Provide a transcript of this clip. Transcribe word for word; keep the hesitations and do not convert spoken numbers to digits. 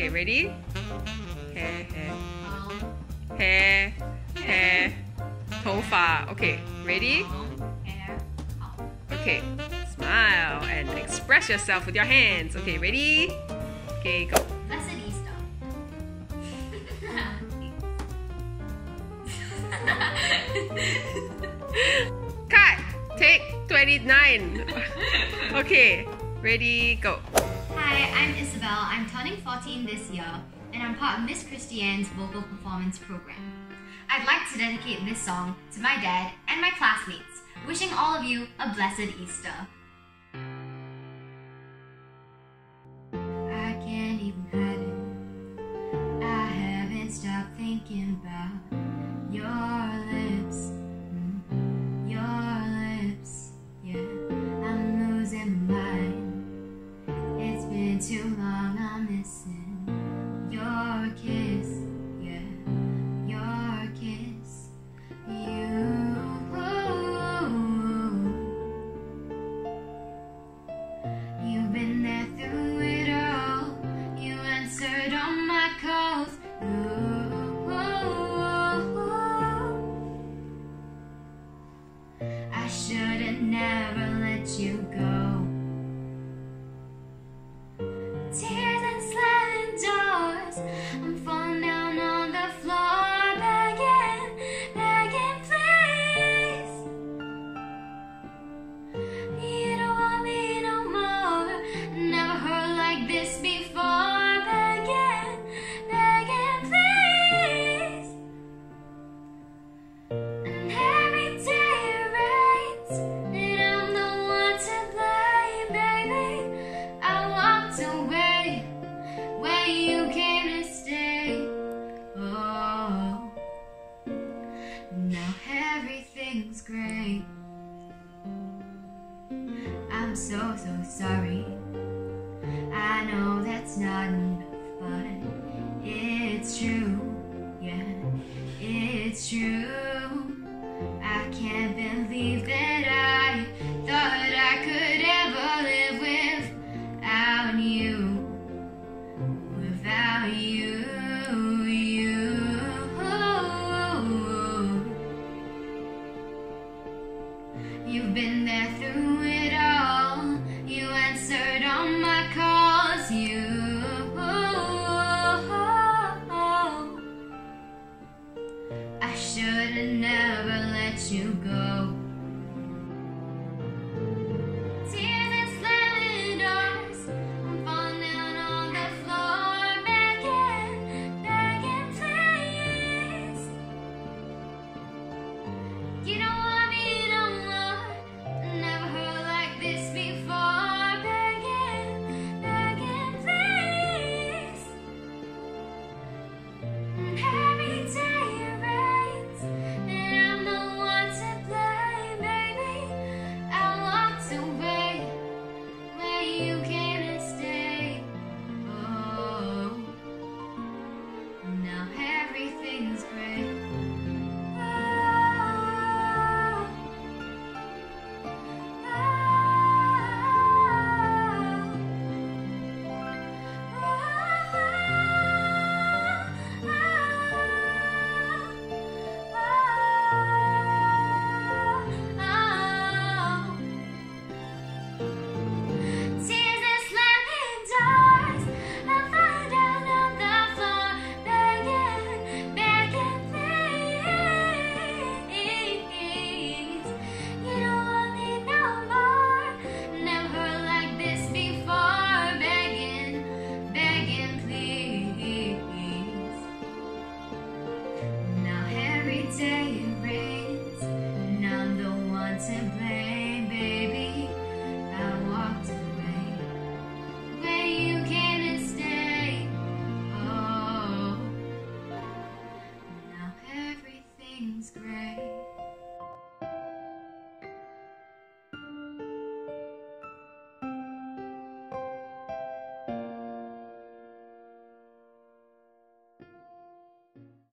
Okay, ready? Hair, hair. Hair, hair. 头发. Okay, ready? Okay, smile and express yourself with your hands. Okay, ready? Okay, go. Blessed Easter. Cut! Take twenty-nine. Okay, ready, go. Hi, I'm Isabelle. I'm turning fourteen this year, and I'm part of Miss Christiane's vocal performance program. I'd like to dedicate this song to my dad and my classmates, wishing all of you a blessed Easter. I can't even hide it. I haven't stopped thinking about your lips, mm, your lips, yeah. I'm losing my mind. It's been too long, I'm missing your kiss, yeah, your kiss. You, you've been there through it all. You answered all my calls. Ooh, I should've never let you go. Tears and slamming doors, I'm falling down on the floor, begging, begging, please. You don't want me no more, never heard like this before, begging, begging, please. And every day it rains, and I'm the one to blame, baby. I walked away when you came to stay. Oh, now everything's great. I'm so, so sorry. I know that's not enough, but it's true. Yeah, it's true. I can't believe that I thought I could ever live without you. Without you, you. You've been there through it all. You answered all my calls. You, I should've never let you go. Tears and slamming doors, I'm falling down on the floor, begging, begging, please. You don't want me no more, never heard like this before, begging, begging, please. And every day it rains, and I'm the one to blame, baby. I walked away when you came to stay. Oh, now everything's great. Oh, tears and slamming doors, I'm falling down on the floor, begging, begging, please. You don't want me no more, never heard like this before, begging, begging, please. Now every day it rains, and I'm the one to blame, baby. I walked away when you came to stay. Oh, now everything's great.